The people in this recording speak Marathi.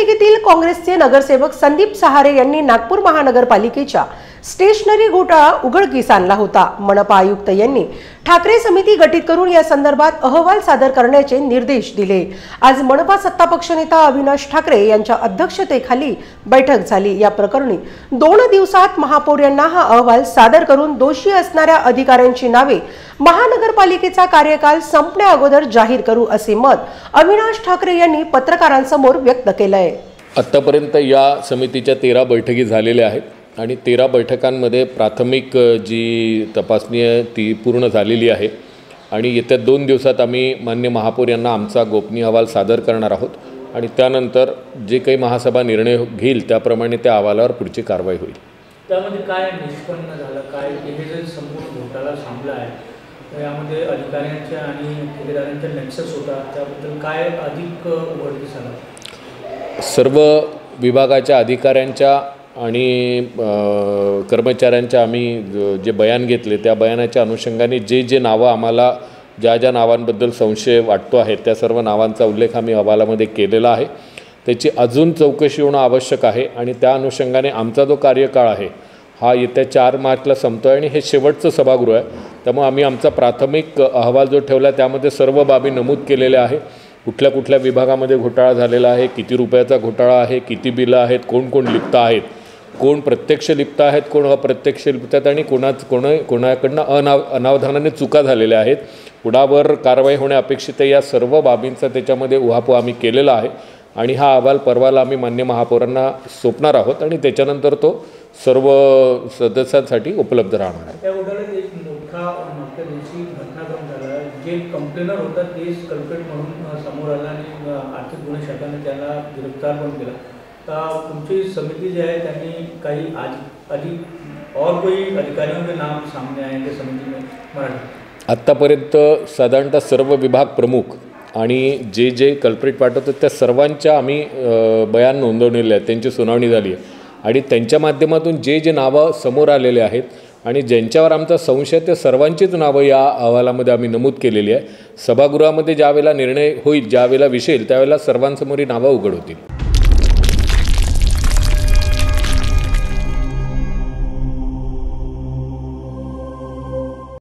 महानगरपालिकेतील काँग्रेसचे नगरसेवक संदीप सहारे यांनी नागपूर महानगरपालिकेच्या स्टेशनरी घोटाळा उघडकीस आणला होता। मनपा आयुक्त यांनी ठाकरे समिती गठीत करून या संदर्भात अहवाल सादर करण्याचे निर्देश दिले। आज मनपा सत्तापक्ष नेता अविनाश ठाकरे यांच्या अध्यक्षतेखाली बैठक झाली। या प्रकरणी 2 दिवसात महापौर यांना हा अहवाल सादर करून दोषी असणाऱ्या अधिकाऱ्यांची नावे महानगरपालिकेचा कार्यकाल संपण्या अगोदर जाहीर करू असे मत अविनाश ठाकरे यांनी पत्रकारांसमोर व्यक्त केलंय। आतापर्यंत या समितीच्या 13 बैठकी झालेल्या आहेत आणि 13 बैठकांमध्ये प्राथमिक जी तपासणी आहे ती पूर्ण झालेली आहे आणि येत्या 2 दिवसात आम्ही मान्य महापौर यांना आमचा गोपनीय अहवाल सादर करणार आहोत आणि त्यानंतर जे काही महासभा निर्णय घेईल त्याप्रमाणे त्या अहवालावर पुढची कारवाई होईल। त्यामध्ये काय निष्पन्न झालं, काय हे जे संपूर्ण घोटाळा थांबला आहे यामध्ये अधिकाऱ्यांच्या आणि ठेकेदारांच्या नेक्सस होता, त्याबद्दल काय अधिक उघडकीस आलं? सर्व विभागाच्या अधिकाऱ्यांच्या आणि कर्मचाऱ्यांच्या आम्ही जे बयान घेतले त्या बयानाच्या अनुषंगाने जे नावं आम्हाला ज्या नावांबद्दल संशय वाटतो आहे त्या सर्व नावांचा उल्लेख आम्ही अहवालामध्ये केलेला आहे। त्याची अजून चौकशी होणं आवश्यक आहे आणि त्या अनुषंगाने आमचा जो कार्यकाळ आहे हा येत्या 4 मार्चला संपतो आहे आणि हे शेवटचं सभागृह आहे। त्यामुळे आम्ही आमचा प्राथमिक अहवाल जो ठेवला त्यामध्ये सर्व बाबी नमूद केलेल्या आहे। कुठल्या विभागामध्ये घोटाळा झालेला आहे, किती रुपयाचा घोटाळा आहे, किती बिलं आहेत, कोण लिप्त आहेत, कोण प्रत्यक्ष लिप्त आहेत, कोण अप्रत्यक्ष लिप्त आहेत आणि कोणाकडनं अनावधानाने चुका झालेल्या आहेत, पुढावर कारवाई होणे अपेक्षित आहे। या सर्व बाबींचा त्याच्यामध्ये उहापोह आम्ही केलेला आहे आणि हा अहवाल परवाला आम्ही मान्य महापौरांना सोपणार आहोत आणि त्याच्यानंतर तो सर्व सदस्यांसाठी उपलब्ध राहणार आहे। त्या घोटाळ्यात एक मोठा मागच्या दिवशी घटनाक्रम झाला, जे कंप्लेनर होता तेच कल्प्रिट म्हणून समोर आला आणि आर्थिक गुन्हे शाखेने त्याला गिरफ्तार पण केला। तुमची समिती जी आहे त्यांनी काही अधिक और कोई अधिकारियों के नाम सामने आए थे समिति में मराठी? आत्तापर्यंत साधारणतः सर्व विभाग प्रमुख आणि जे कल्प्रिट पाठवतात त्या सर्वांच्या आम्ही बयान नोंदवलेले आहेत, त्यांची सुनावणी झाली आहे आणि त्यांच्या माध्यमातून जे नावं समोर आलेले आहेत आणि ज्यांच्यावर आमचा संशय ते सर्वांचीच नावं या अहवालामध्ये आम्ही नमूद केलेली आहे। सभागृहामध्ये ज्यावेळेला निर्णय होईल, ज्यावेळेला विषय त्यावेळेला सर्वांसमोर ही नावं उघड होतील।